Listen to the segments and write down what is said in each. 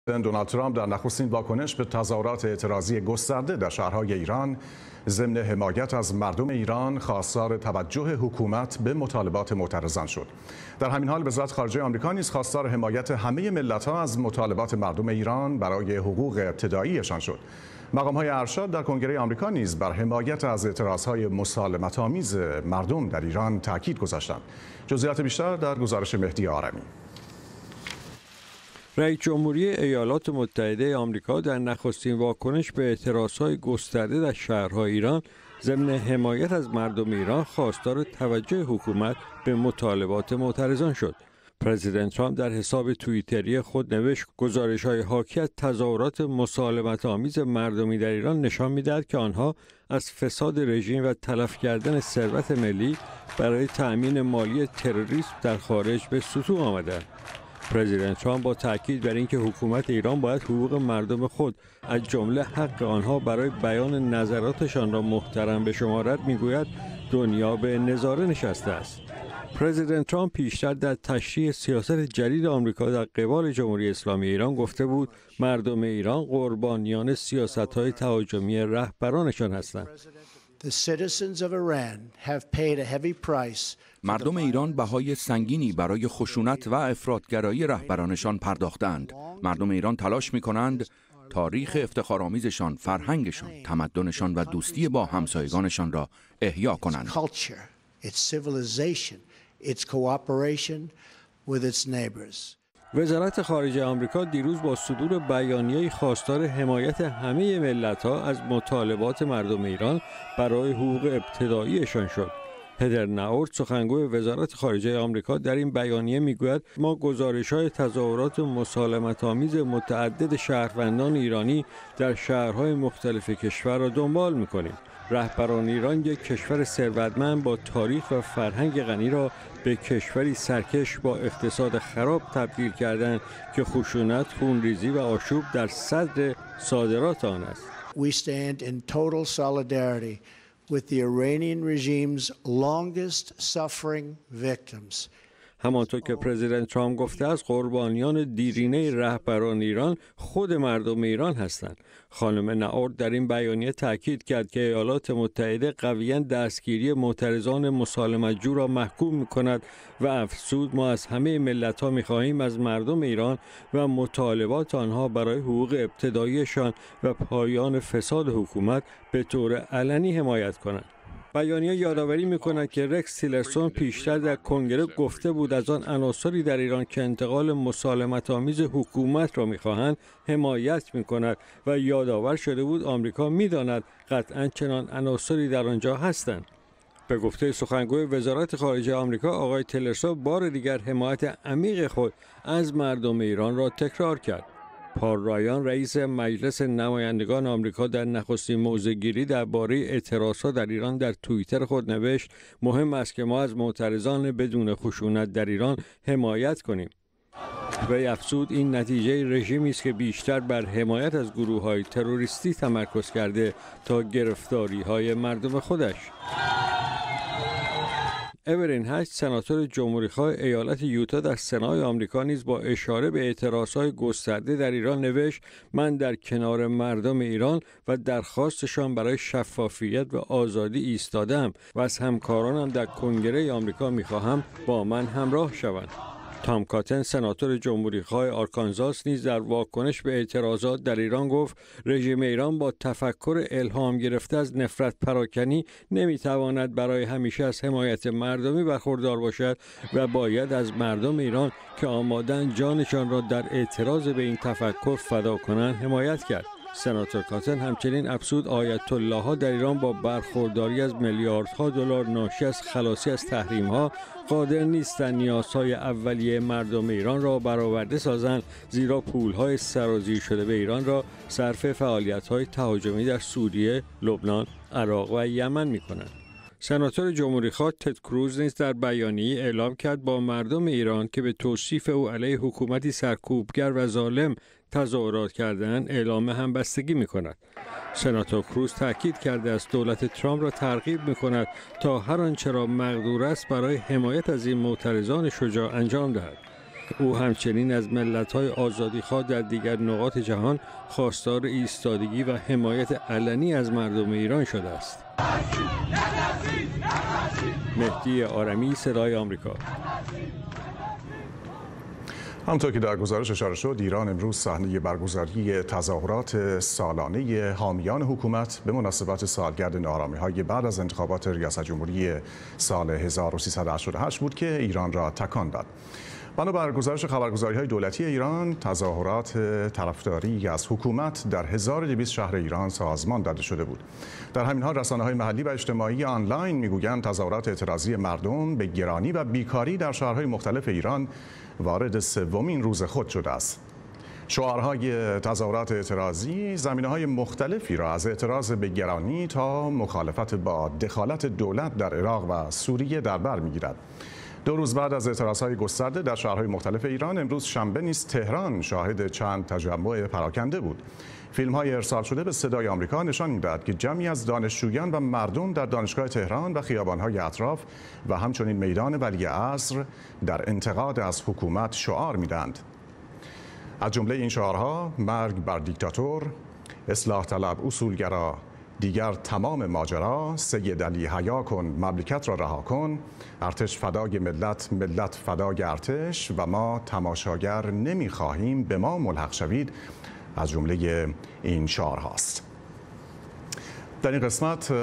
دونالد ترامپ در نخستین واکنش به تظاهرات اعتراضی گسترده در شهرهای ایران ضمن حمایت از مردم ایران خواستار توجه حکومت به مطالبات معترضان شد. در همین حال وزارت خارجه آمریکا نیز خواستار حمایت همه ملت‌ها از مطالبات مردم ایران برای حقوق ابتداییشان شد. مقام‌های ارشد در کنگره آمریکا نیز بر حمایت از اعتراضهای مسالمت‌آمیز مردم در ایران تاکید گذاشتند. جزئیات بیشتر در گزارش مهدی آرمی. رئیس جمهوری ایالات متحده آمریکا در نخستین واکنش به اعتراضهای گسترده در شهرهای ایران ضمن حمایت از مردم ایران خواستار توجه حکومت به مطالبات معترضان شد. پرزیدنت ترامپ در حساب توییتری خود نوشت گزارش‌های حاکی از تظاهرات مسالمت‌آمیز مردمی در ایران نشان می‌دهد که آنها از فساد رژیم و تلف کردن ثروت ملی برای تأمین مالی تروریسم در خارج به سطوح آمدند. پرزیدنت ترامپ با تاکید بر اینکه حکومت ایران باید حقوق مردم خود از جمله حق آنها برای بیان نظراتشان را محترم بشمارد میگوید دنیا به نظاره نشسته است. پرزیدنت ترامپ پیشتر در تشریح سیاست جدید آمریکا در قبال جمهوری اسلامی ایران گفته بود مردم ایران قربانیان سیاست‌های تهاجمی رهبرانشان هستند. مردم ایران بهای سنگینی برای خشونت و افراطگرایی رهبرانشان پرداختند. مردم ایران تلاش می‌کنند تاریخ افتخارآمیزشان، فرهنگشان، تمدنشان و دوستی با همسایگانشان را احیا کنند. وزارت خارجه آمریکا دیروز با صدور بیانیه‌ای خواستار حمایت همه ملت‌ها از مطالبات مردم ایران برای حقوق ابتداییشان شد. هدر ناورد سخنگوی وزارت خارجه آمریکا در این بیانیه میگوید ما گزارش‌های تظاهرات مسالمت‌آمیز متعدد شهروندان ایرانی در شهرهای مختلف کشور را دنبال می‌کنیم. رهبران ایران یک کشور ثروتمند با تاریخ و فرهنگ غنی را به کشوری سرکش با اقتصاد خراب تبدیل کردند که خشونت، خونریزی و آشوب در صدر صادرات آن است. We stand in total solidarity with the Iranian regime's longest suffering victims. همانطور که پرزیدنت ترامپ گفته است قربانیان دیرینه رهبران ایران خود مردم ایران هستند. خانم ناورد در این بیانیه تاکید کرد که ایالات متحده قویاً دستگیری معترضان مسالمت‌جو را محکوم می‌کند و افزود ما از همه ملت‌ها می‌خواهیم از مردم ایران و مطالبات آنها برای حقوق ابتداییشان و پایان فساد حکومت به طور علنی حمایت کنند. بیانیه یادآوری می‌کند که رکس تیلرسون پیشتر در کنگره گفته بود از آن عناصری در ایران که انتقال مسالمت‌آمیز حکومت را می‌خواهند حمایت می‌کند و یادآور شده بود آمریکا می‌داند قطعاً چنان عناصری در آنجا هستند. به گفته سخنگوی وزارت خارجه آمریکا آقای تیلرسون بار دیگر حمایت عمیق خود از مردم ایران را تکرار کرد. پال رایان رئیس مجلس نمایندگان آمریکا در نخستین موضع‌گیری درباره اعتراضات در ایران در توییتر خود نوشت مهم است که ما از معترضان بدون خشونت در ایران حمایت کنیم. وی افزود این نتیجه رژیمی است که بیشتر بر حمایت از گروه‌های تروریستی تمرکز کرده تا گرفتاری‌های مردم خودش. اورین هشت سناتور جمهوری‌خواه ایالت یوتا در سنای آمریکا نیز با اشاره به اعتراضات گسترده در ایران نوشت من در کنار مردم ایران و درخواستشان برای شفافیت و آزادی ایستادم و از همکارانم در کنگره آمریکا می‌خواهم با من همراه شوند. تام کاتن سناتور جمهوری‌خواه آرکانزاس نیز در واکنش به اعتراضات در ایران گفت رژیم ایران با تفکر الهام گرفته از نفرت پراکنی نمیتواند برای همیشه از حمایت مردمی برخوردار باشد و باید از مردم ایران که آمادن جانشان را در اعتراض به این تفکر فدا کنند حمایت کرد. سناتور کاتن همچنین افزود آیت الله ها در ایران با برخورداری از میلیاردها دلار ناشی از خلاصی از تحریم ها قادر نیستند نیازهای اولیه مردم ایران را برآورده سازند زیرا پولهای سرازیر شده به ایران را صرف فعالیت‌های تهاجمی در سوریه، لبنان، عراق و یمن می‌کنند. سناتور جمهوری‌خواه تد کروز نیز در بیانیه‌ای اعلام کرد با مردم ایران که به توصیف او علیه حکومتی سرکوبگر و ظالم تظاهرات کردند اعلام همبستگی می‌کند. سناتور کروز تاکید کرده است دولت ترامپ را ترغیب می‌کند تا هر آنچه را مقدور است برای حمایت از این معترضان شجاع انجام دهد. او همچنین از ملت‌های آزادیخواه در دیگر نقاط جهان خواستار ایستادگی و حمایت علنی از مردم ایران شده است. مهدی آرمی، صدای آمریکا. همونطور که در گزارش اشاره شد، ایران امروز صحنه برگزاری تظاهرات سالانه حامیان حکومت به مناسبت سالگرد ناآرامی‌های بعد از انتخابات ریاست جمهوری سال 1388 بود که ایران را تکان داد. بنابر گزارش خبرگزاری‌های دولتی ایران، تظاهرات طرفداری از حکومت در 1200 شهر ایران سازمان داده شده بود. در همین حال رسانه‌های محلی و اجتماعی آنلاین می‌گویند تظاهرات اعتراضی مردم به گرانی و بیکاری در شهرهای مختلف ایران وارد سومین روز خود شده است. شعارهای تظاهرات اعتراضی زمینه‌های مختلفی را از اعتراض به گرانی تا مخالفت با دخالت دولت در عراق و سوریه در بر می‌گیرد. 2 روز بعد از اعتراضهای گسترده در شهرهای مختلف ایران، امروز شنبه نیز تهران شاهد چند تجمع پراکنده بود. فیلم‌های ارسال شده به صدای آمریکا نشان می‌دهد که جمعی از دانشجویان و مردم در دانشگاه تهران و خیابان‌های اطراف و همچنین میدان ولیعصر در انتقاد از حکومت شعار می‌دهند. از جمله این شعارها مرگ بر دیکتاتور، اصلاح طلب اصولگرا، دیگر تمام ماجرا، سید علی حیا کن، مملکت را رها کن، ارتش فدای ملت، ملت فدای ارتش و ما تماشاگر نمی‌خواهیم، به ما ملحق شوید، از جمله این شعارهاست. در این قسمت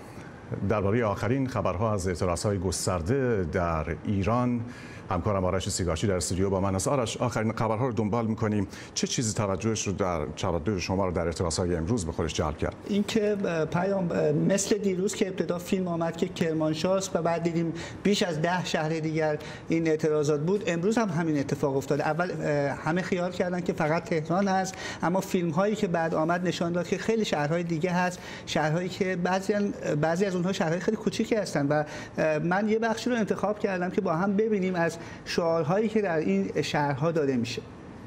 درباره آخرین خبرها از اعتراضهای گسترده در ایران همکارم آرش سیگارچی در استودیو با من است. آرش، آخرین خبرها رو دنبال می‌کنیم. چه چیزی توجه شما رو در اعتراضهای امروز به خودش جلب کرد؟ اینکه پیام مثل دیروز که ابتدا فیلم آمد که کرمانشاه است و بعد دیدیم بیش از 10 شهر دیگر این اعتراضات بود، امروز هم همین اتفاق افتاد. اول همه خیال کردن که فقط تهران هست، اما فیلم‌هایی که بعد آمد نشان داد که خیلی شهرهای دیگه هست، شهرهایی که بعضی از اونها شهرهای خیلی کوچیکی هستن و من یه بخشی رو انتخاب کردم که با هم ببینیم از شعارهایی که در این شهرها داده میشه.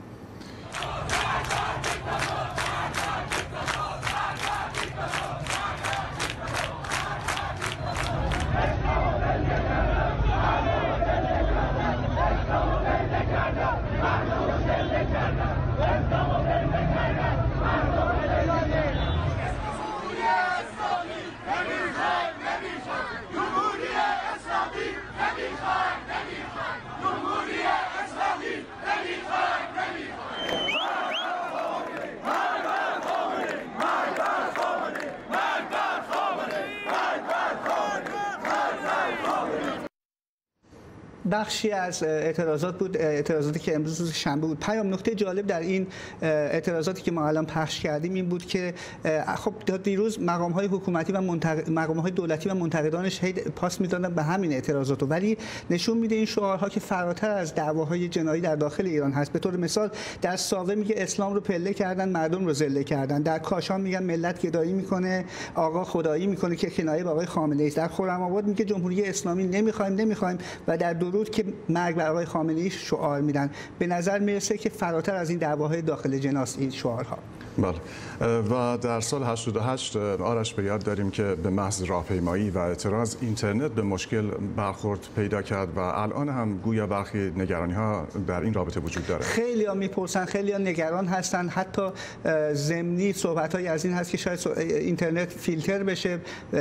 بخشی از اعتراضات بود، اعتراضاتی که امروز روز شنبه بود. پیام نکته جالب در این اعتراضاتی که ما الان پخش کردیم این بود که خب دیروز مقام‌های حکومتی و مقام‌های دولتی و منتقدانش پاس می‌دادن به همین اعتراضات، ولی نشون میده این شعارها که فراتر از دعواهای جنایی در داخل ایران هست. به طور مثال در ساوه میگه اسلام رو پله کردن، مردم رو ذله کردن. در کاشان میگن ملت گدایی میکنه، آقا خدایی میکنه که کنایه به آقای خامنه‌ای است. در خرم‌آباد میگه جمهوری اسلامی نمیخوایم و در درود که مرگ بر آقای خامنه‌ای شعار میدن. به نظر میرسه که فراتر از این دعواهای داخل جناست این شعارها. بله. و در سال 88 آرش به یاد داریم که به محض راهپیمایی و اعتراض اینترنت به مشکل برخورد پیدا کرد و الان هم گویا برخی نگرانی‌ها در این رابطه وجود داره. خیلی‌ها میپرسن، خیلی‌ها نگران هستن، حتی ضمنی صحبت‌های از این هست که شاید اینترنت فیلتر بشه،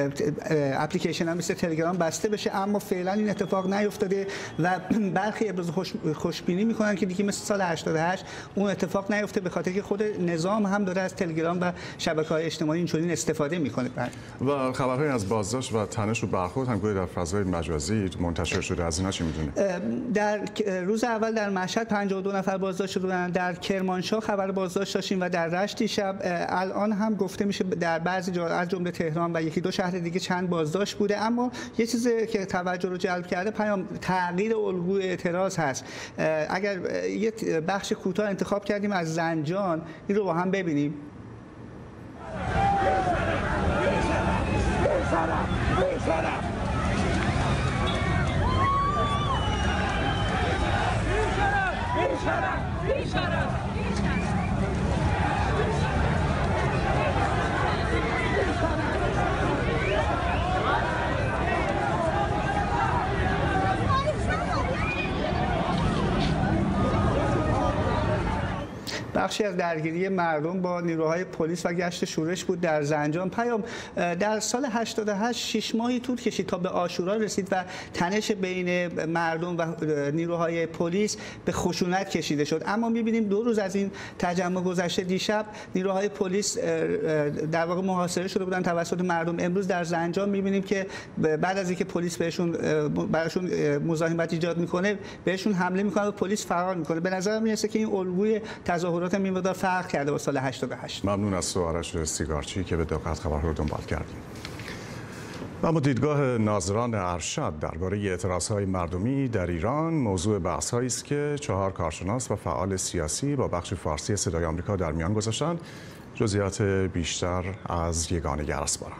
اپلیکیشن هم مثل تلگرام بسته بشه، اما فعلا این اتفاق نیفتاده و برخی ابراز خوشبینی میکنن که دیگه مثل سال 88 اون اتفاق نیفته، به خاطر که خود نظام هم داره از تلگرام و شبکه‌های اجتماعی اینچنین استفاده میکنه. و خبرهای از بازداشت و تنش و برخورد هم گویا در فضای مجازی منتشر شده. از اینا چی میدونید؟ در روز اول در مشهد 52 نفر بازداشت شدن، در کرمانشاه خبر بازداشت داشتیم و در رشت دیشب الان هم گفته میشه در بعضی جاها از جمله تهران و یکی دو شهر دیگه چند بازداشت بوده. اما یه چیزی که توجه رو جلب کرده پیام تغییر الگوی اعتراض هست. اگر یه بخش کوتاه انتخاب کردیم از زنجان، این رو با هم ببینیم. بخشی از درگیری مردم با نیروهای پلیس و گشت شورش بود در زنجان. پیام در سال 88 6 ماهی طول کشید تا به عاشورا رسید و تنش بین مردم و نیروهای پلیس به خشونت کشیده شد. اما می‌بینیم 2 روز از این تجمع گذشته، دیشب نیروهای پلیس در واقع محاصره شده بودن توسط مردم. امروز در زنجان می‌بینیم که بعد از اینکه پلیس براشون مزاحمت ایجاد میکنه، بهشون حمله میکنه و پلیس فرار میکنه. به نظر میرسه که این الگوی تظاهرات این مقدار فرق کرده با سال 88. ممنون از تو آرش سیگارچی که به دقت خبر رو دنبال کردیم. اما دیدگاه ناظران ارشد درباره اعتراضهای مردمی در ایران موضوع بحث‌هایی است که 4 کارشناس و فعال سیاسی با بخش فارسی صدای آمریکا در میان گذاشتند. جزئیات بیشتر از یگانه گرسباران.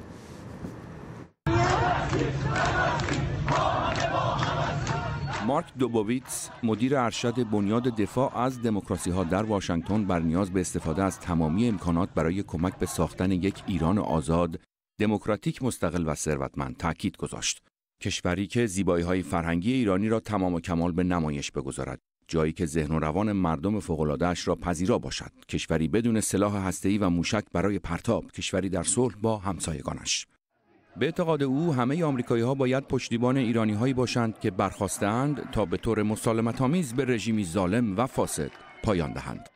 مارک دوبوویتس، مدیر ارشد بنیاد دفاع از دموکراسی‌ها در واشنگتن، بر نیاز به استفاده از تمامی امکانات برای کمک به ساختن یک ایران آزاد، دموکراتیک، مستقل و ثروتمند تاکید گذاشت. کشوری که زیبایی‌های فرهنگی ایرانی را تمام و کمال به نمایش بگذارد، جایی که ذهن و روان مردم فوق‌العاده‌اش را پذیرا باشد، کشوری بدون سلاح هسته‌ای و موشک برای پرتاب، کشوری در صلح با همسایگانش. به اعتقاد او همه آمریکایی‌ها باید پشتیبان ایرانی‌هایی باشند که برخاسته‌اند تا به طور مسالمت‌آمیز به رژیمی ظالم و فاسد پایان دهند.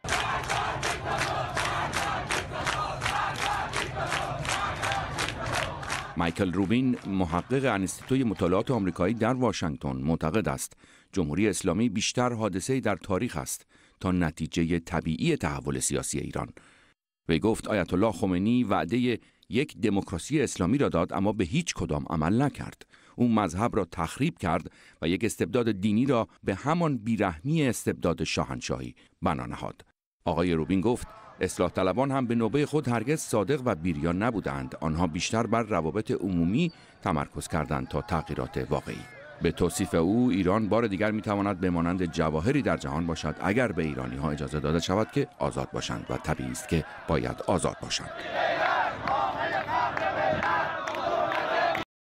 مایکل روبین، محقق انستیتوی مطالعات آمریکایی در واشنگتن، معتقد است جمهوری اسلامی بیشتر حادثه‌ای در تاریخ است تا نتیجه طبیعی تحول سیاسی ایران. وی گفت آیت الله خمینی وعده یک دموکراسی اسلامی را داد اما به هیچ کدام عمل نکرد. او مذهب را تخریب کرد و یک استبداد دینی را به همان بیرحمی استبداد شاهنشاهی بنا نهاد. آقای روبین گفت اصلاح طلبان هم به نوبه خود هرگز صادق و بیریان نبودند. آنها بیشتر بر روابط عمومی تمرکز کردند تا تغییرات واقعی. به توصیف او ایران بار دیگر میتواند به مانند جواهری در جهان باشد اگر به ایرانی ها اجازه داده شود که آزاد باشند و طبیعی است که باید آزاد باشند.